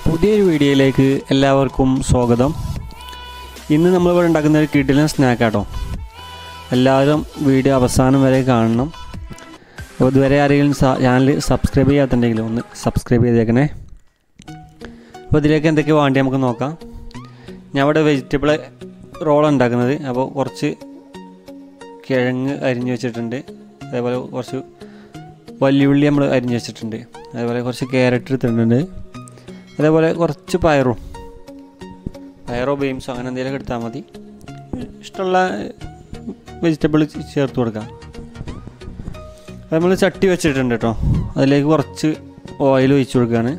പുതിയൊരു വീഡിയോയിലേക്ക് എല്ലാവർക്കും സ്വാഗതം. ഇന്ന് നമ്മളിവിടെ ഉണ്ടാക്കുന്ന ഒരു കിടിലൻ സ്നാക്കാട്ടോ. എല്ലാവരും വീഡിയോ അവസാനം വരെ കാണണം. അപ്പോൾ ഇതുവരെ ആരെങ്കിലും ചാനൽ സബ്സ്ക്രൈബ് ചെയ്യാത്തുണ്ടെങ്കിൽ ഒന്ന് സബ്സ്ക്രൈബ് ചെയ്തേക്കണേ. അപ്പോൾ ഇതിലേക്ക് എന്തൊക്കെ വേണ്ടി നമുക്ക് നോക്കാം. ഞാൻ ഇവിടെ വെജിറ്റബിൾ റോൾ ഉണ്ടാക്കുന്നത്. അപ്പോൾ കുറച്ച് കിഴങ്ങ് അരിഞ്ഞ് വെച്ചിട്ടുണ്ട്, അതേപോലെ കുറച്ച് വലിയുള്ളി നമ്മൾ അരിഞ്ഞ് വെച്ചിട്ടുണ്ട്, അതേപോലെ കുറച്ച് ക്യാരറ്റ് എടുത്തിട്ടുണ്ട്, അതേപോലെ കുറച്ച് പയറോ ബീൻസോ അങ്ങനെ എന്തെങ്കിലുമൊക്കെ എടുത്താൽ മതി. ഇഷ്ടമുള്ള വെജിറ്റബിൾ ചേർത്ത് കൊടുക്കാം. അത് നമ്മൾ ചട്ടി വെച്ചിട്ടുണ്ട് കേട്ടോ. അതിലേക്ക് കുറച്ച് ഓയിൽ ഒഴിച്ച് കൊടുക്കുകയാണ്.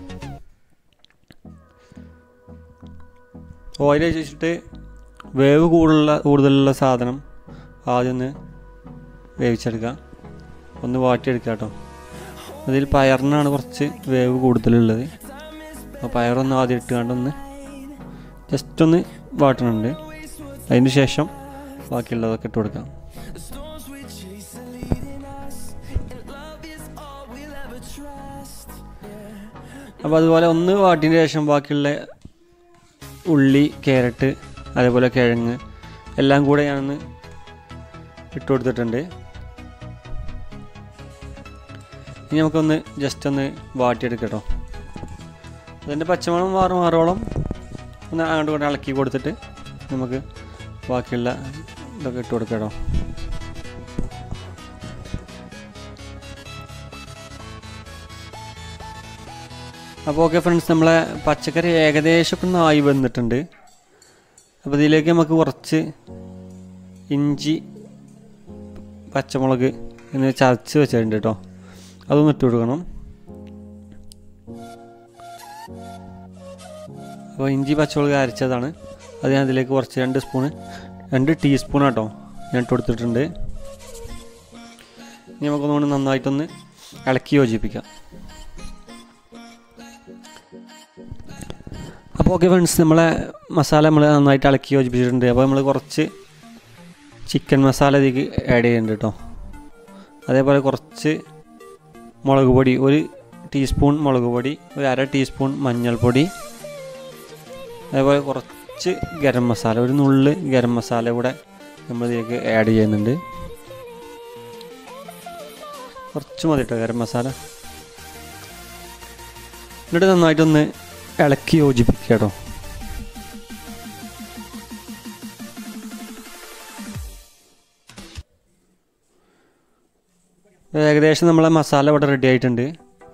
ഓയിൽ ഒഴിച്ച് വെച്ചിട്ട് വേവ് കൂടുതലുള്ള സാധനം ആദ്യം ഒന്ന് വേവിച്ചെടുക്കാം, ഒന്ന് വാട്ടിയെടുക്കാം കേട്ടോ. അതിൽ പയറിനാണ് കുറച്ച് വേവ് കൂടുതലുള്ളത്. അപ്പോൾ പയറൊന്ന് ആദ്യം ഇട്ടുകൊണ്ടൊന്ന് ജസ്റ്റ് ഒന്ന് വാട്ടണുണ്ട്. അതിന് ശേഷം ബാക്കിയുള്ളതൊക്കെ ഇട്ട് കൊടുക്കാം. അപ്പോൾ അതുപോലെ ഒന്ന് വാട്ടിയതിന് ശേഷം ബാക്കിയുള്ള ഉള്ളി, ക്യാരറ്റ്, അതേപോലെ കിഴങ്ങ് എല്ലാം കൂടെ ഞാനൊന്ന് ഇട്ട് കൊടുത്തിട്ടുണ്ട്. ഇനി നമുക്കൊന്ന് ജസ്റ്റ് ഒന്ന് വാട്ടിയെടുക്കട്ടോ. അതിൻ്റെ പച്ചമണം മാറോളം ഒന്ന് അങ്ങോട്ട് കൊണ്ട് ഇളക്കി കൊടുത്തിട്ട് നമുക്ക് ബാക്കിയുള്ള ഇതൊക്കെ ഇട്ട് കൊടുക്കട്ടോ. അപ്പോൾ ഓക്കെ ഫ്രണ്ട്സ്, നമ്മളെ പച്ചക്കറി ഏകദേശമൊക്കെ ഒന്ന് ആയി വന്നിട്ടുണ്ട്. അപ്പോൾ ഇതിലേക്ക് നമുക്ക് കുറച്ച് ഇഞ്ചി, പച്ചമുളക് എന്നിവ ചതച്ച് വെച്ചിട്ടുണ്ട് കേട്ടോ. അതൊന്ന് ഇട്ട് കൊടുക്കണം. അപ്പോൾ ഇഞ്ചി പച്ചമുളക് അരച്ചതാണ്. അത് ഞാൻ അതിലേക്ക് കുറച്ച് 2 ടീസ്പൂൺ കേട്ടോ ഞാൻ ഇട്ട് കൊടുത്തിട്ടുണ്ട്. ഇനി നമുക്കൊന്നുകൂടി നന്നായിട്ടൊന്ന് ഇളക്കി യോജിപ്പിക്കാം. അപ്പോൾ ഓക്കെ ഫ്രണ്ട്സ്, നമ്മളെ മസാല നമ്മൾ നന്നായിട്ട് ഇളക്കി യോജിപ്പിച്ചിട്ടുണ്ട്. അപ്പോൾ നമ്മൾ കുറച്ച് ചിക്കൻ മസാല ഇതിലേക്ക് ആഡ് ചെയ്യുന്നുണ്ട് കേട്ടോ. അതേപോലെ കുറച്ച് മുളക് പൊടി, 1 ടീസ്പൂൺ മുളക് പൊടി, 1/2 ടീസ്പൂൺ മഞ്ഞൾപ്പൊടി, അതേപോലെ കുറച്ച് ഗരം മസാല, 1 നുള്ള് ഗരം മസാല കൂടെ നമ്മളിതിലേക്ക് ആഡ് ചെയ്യുന്നുണ്ട്. കുറച്ച് മതി കേട്ടോ ഗരം മസാല. എന്നിട്ട് നന്നായിട്ടൊന്ന് ഇളക്കി യോജിപ്പിക്കുക കേട്ടോ. ഏകദേശം നമ്മളെ മസാല ഇവിടെ റെഡി ആയിട്ടുണ്ട്.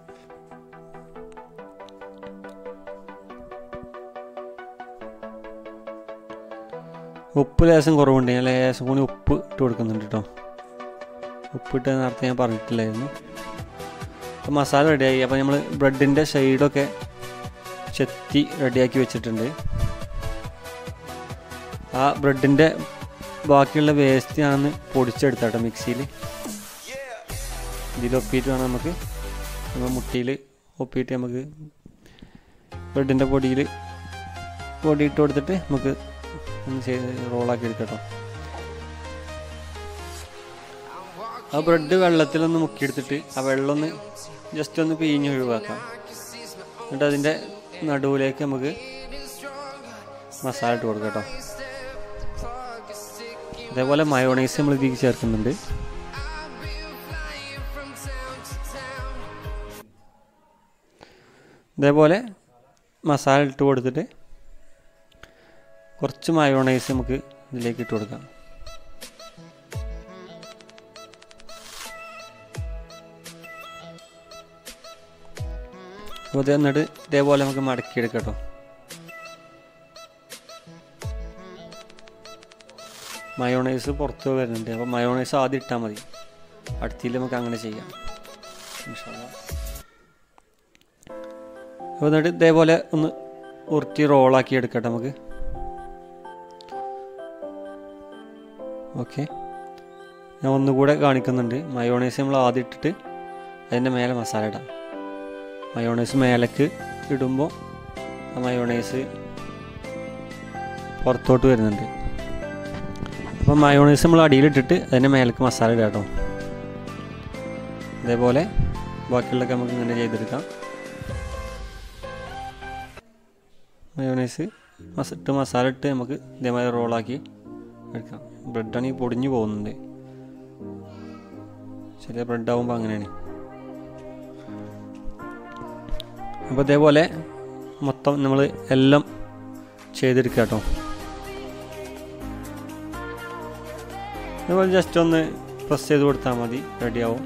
ഉപ്പ് ലേശം കുറവുണ്ട്, ഞാൻ ലേശം കൂടി ഉപ്പ് ഇട്ട് കൊടുക്കുന്നുണ്ട് കേട്ടോ. ഉപ്പിട്ട് നേരത്തെ ഞാൻ പറഞ്ഞിട്ടില്ലായിരുന്നു. അപ്പോൾ മസാല റെഡിയായി. അപ്പോൾ നമ്മൾ ബ്രെഡിൻ്റെ സൈഡൊക്കെ ചെത്തി റെഡിയാക്കി വെച്ചിട്ടുണ്ട്. ആ ബ്രെഡിൻ്റെ ബാക്കിയുള്ള വേസ്റ്റ് ഞാനൊന്ന് പൊടിച്ചെടുത്താട്ടോ മിക്സിയിൽ. ഇതിലൊപ്പിയിട്ട് വേണം നമുക്ക് മുട്ടിയിൽ ഒപ്പിയിട്ട് നമുക്ക് ബ്രെഡിൻ്റെ പൊടി ഇട്ട് കൊടുത്തിട്ട് നമുക്ക് ഒന്ന് റോളാക്കി എടുക്കട്ടോ. ആ ബ്രെഡ് വെള്ളത്തിലൊന്ന് മുക്കിയെടുത്തിട്ട് ആ വെള്ളം ഒന്ന് ജസ്റ്റ് ഒന്ന് പിഴിഞ്ഞ് ഒഴിവാക്കാം. എന്നിട്ട് അതിൻ്റെ നടുവിലേക്ക് നമുക്ക് മസാല ഇട്ട് കൊടുക്കാം കേട്ടോ. അതേപോലെ മയോണൈസ് നമ്മൾ ഇതിലേക്ക് ചേർക്കുന്നുണ്ട്. ഇതേപോലെ മസാല ഇട്ട് കൊടുത്തിട്ട് കുറച്ച് മയോണൈസ് നമുക്ക് ഇതിലേക്ക് ഇട്ട് കൊടുക്കാം. അപ്പോൾ ഇത് എന്നിട്ട് ഇതേപോലെ നമുക്ക് മടക്കിയെടുക്കാം കേട്ടോ. മയോണൈസ് പുറത്ത് വരുന്നുണ്ട്. അപ്പോൾ മയോണൈസ് ആദ്യം ഇട്ടാൽ മതി, അടുത്തിൽ നമുക്ക് അങ്ങനെ ചെയ്യാം. അപ്പോൾ എന്നിട്ട് ഇതേപോലെ ഒന്ന് ഉരുട്ടി റോളാക്കി എടുക്കട്ടെ നമുക്ക്. ഓക്കെ, ഞാൻ ഒന്നുകൂടെ കാണിക്കുന്നുണ്ട്. മയോണൈസ് നമ്മൾ ആദ്യം ഇട്ടിട്ട് അതിൻ്റെ മേലെ മസാല ഇടാം. മയോണൈസ് മേലേക്ക് ഇടുമ്പോൾ ആ മയോണൈസ് പുറത്തോട്ട് വരുന്നുണ്ട്. അപ്പോൾ മയോണൈസ് നമ്മൾ അടിയിലിട്ടിട്ട് അതിൻ്റെ മേലേക്ക് മസാല ഇടാം കേട്ടോ. അതേപോലെ ബാക്കിയുള്ളതൊക്കെ നമുക്ക് ഇങ്ങനെ ചെയ്തെടുക്കാം. മയോണൈസ് മസാല ഇട്ട് നമുക്ക് ഇതേമാതിരി റോളാക്കി എടുക്കാം. ബ്രെഡാണെങ്കിൽ പൊടിഞ്ഞു പോകുന്നുണ്ട്, ചെറിയ ബ്രെഡാകുമ്പോൾ അങ്ങനെയാണ്. അപ്പോൾ ഇതേപോലെ മൊത്തം നമ്മൾ എല്ലാം ചെയ്തെടുക്കുക കേട്ടോ. അതുപോലെ ജസ്റ്റ് ഒന്ന് പ്രസ് ചെയ്ത് കൊടുത്താൽ മതി, റെഡിയാവും.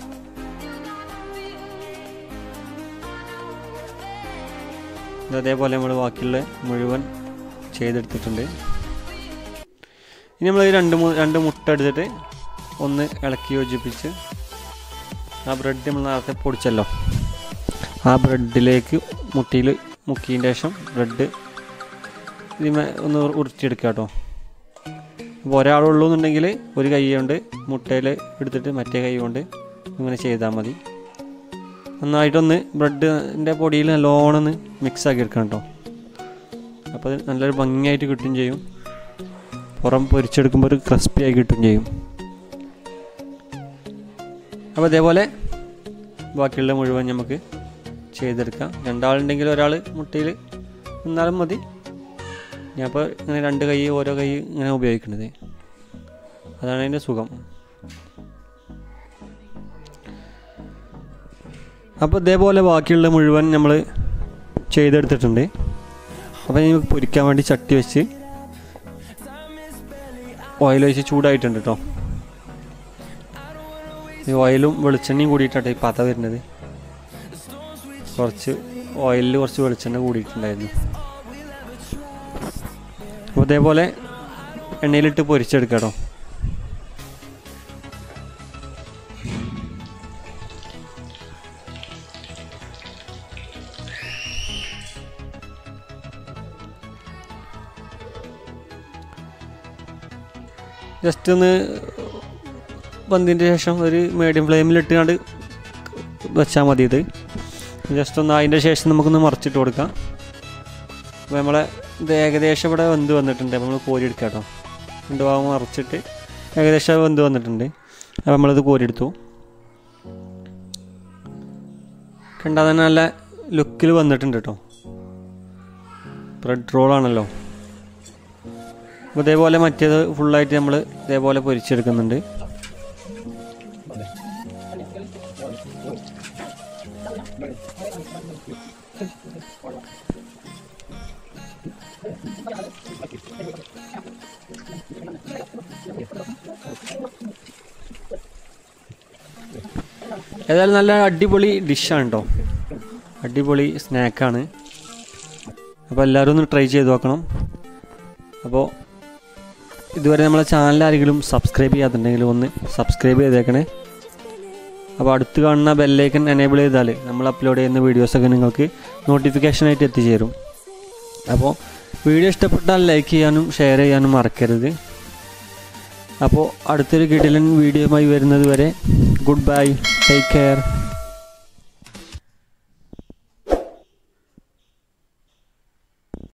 അതേപോലെ നമ്മൾ ബാക്കിയുള്ള മുഴുവൻ ചെയ്തെടുത്തിട്ടുണ്ട്. ഇനി നമ്മൾ രണ്ട് മുട്ട എടുത്തിട്ട് ഒന്ന് ഇളക്കി യോജിപ്പിച്ച് ആ ബ്രെഡ് നമ്മൾ നേരത്തെ പൊടിച്ചല്ലോ ആ ബ്രെഡിലേക്ക് മുട്ടിയിൽ മുക്കിയതിന് ശേഷം ബ്രെഡ് ഇതിമേ ഒന്ന് ഉരുട്ടിയെടുക്കുക കേട്ടോ. അപ്പോൾ ഒരാളുള്ളൂ എന്നുണ്ടെങ്കിൽ ഒരു കൈ കൊണ്ട് മുട്ടയിൽ എടുത്തിട്ട് മറ്റേ കൈ കൊണ്ട് ഇങ്ങനെ ചെയ്താൽ മതി. നന്നായിട്ടൊന്ന് ബ്രെഡിൻ്റെ പൊടിയിൽ നല്ലോണം ഒന്ന് മിക്സാക്കി എടുക്കണം കേട്ടോ. അപ്പോൾ അത് നല്ലൊരു ഭംഗിയായിട്ട് കിട്ടും ചെയ്യും, പുറം പൊരിച്ചെടുക്കുമ്പോൾ ഒരു ക്രിസ്പി ആയി കിട്ടും ചെയ്യും. അപ്പോൾ അതേപോലെ ബാക്കിയുള്ള മുഴുവൻ നമുക്ക് ചെയ്തെടുക്കാം. രണ്ടാളുണ്ടെങ്കിൽ ഒരാൾ മുട്ടയിൽ നിന്നാലും മതി. ഞാനിപ്പോൾ ഇങ്ങനെ രണ്ട് കൈ ഓരോ കൈ ഇങ്ങനെ ഉപയോഗിക്കുന്നത്, അതാണ് അതിൻ്റെ സുഖം. അപ്പോൾ ഇതേപോലെ ബാക്കിയുള്ള മുഴുവൻ നമ്മൾ ചെയ്തെടുത്തിട്ടുണ്ട്. അപ്പോൾ നമുക്ക് പൊരിക്കാൻ വേണ്ടി ചട്ടി വെച്ച് ഓയിൽ ഒഴിച്ച് ചൂടായിട്ടുണ്ട് കേട്ടോ. ഈ ഓയിലും വെളിച്ചെണ്ണയും കൂടിയിട്ടാണ് ഈ പത വരുന്നത്. കുറച്ച് ഓയിലിൽ കുറച്ച് വെളിച്ചെണ്ണ കൂടിയിട്ടുണ്ടായിരുന്നു. അപ്പോൾ ഇതേപോലെ എണ്ണയിലിട്ട് പൊരിച്ചെടുക്കാം കേട്ടോ. ജസ്റ്റ് ഒന്ന് പന്തിൻ്റെ ശേഷം ഒരു മീഡിയം ഫ്ലെയിമിലിട്ടുകൊണ്ട് വെച്ചാൽ മതി. ഇത് ജസ്റ്റ് ഒന്ന് അതിൻ്റെ ശേഷം നമുക്കൊന്ന് മറിച്ചിട്ട് കൊടുക്കാം. അപ്പോൾ നമ്മളെ ഇത് ഏകദേശം ഇവിടെ വെന്ത് വന്നിട്ടുണ്ട്. അപ്പോൾ നമ്മൾ കോരിയെടുക്കാം കേട്ടോ. രണ്ട് ഭാഗം മറിച്ചിട്ട് ഏകദേശം വെന്ത് വന്നിട്ടുണ്ട്. അപ്പോൾ നമ്മളിത് കോരിയെടുത്തു. കണ്ടാൽ തന്നെ നല്ല ലുക്കിൽ വന്നിട്ടുണ്ട് കേട്ടോ. ബ്രെഡ് റോളാണല്ലോ. അപ്പോൾ ഇതേപോലെ മറ്റേത് ഫുള്ളായിട്ട് നമ്മൾ ഇതേപോലെ പൊരിച്ചെടുക്കുന്നുണ്ട്. ഏതായാലും നല്ല അടിപൊളി ഡിഷാണ് കേട്ടോ, അടിപൊളി സ്നാക്കാണ്. അപ്പോൾ എല്ലാവരും ഒന്ന് ട്രൈ ചെയ്ത് നോക്കണം. അപ്പോൾ ഇതുവരെ നമ്മളെ ചാനൽ ആരെങ്കിലും സബ്സ്ക്രൈബ് ചെയ്യാത്തുണ്ടെങ്കിൽ ഒന്ന് സബ്സ്ക്രൈബ് ചെയ്തേക്കണേ. അപ്പോൾ അടുത്ത് കാണുന്ന ബെല്ലൈക്കൻ എനേബിൾ ചെയ്താൽ നമ്മൾ അപ്ലോഡ് ചെയ്യുന്ന വീഡിയോസൊക്കെ നിങ്ങൾക്ക് നോട്ടിഫിക്കേഷനായിട്ട് എത്തിച്ചേരും. അപ്പോൾ വീഡിയോ ഇഷ്ടപ്പെട്ടാൽ ലൈക്ക് ചെയ്യാനും ഷെയർ ചെയ്യാനും മറക്കരുത്. അപ്പോൾ അടുത്തൊരു കിടിലൻ വീഡിയോയുമായി വരുന്നത് വരെ ഗുഡ് ബൈ, ടേക്ക് കെയർ.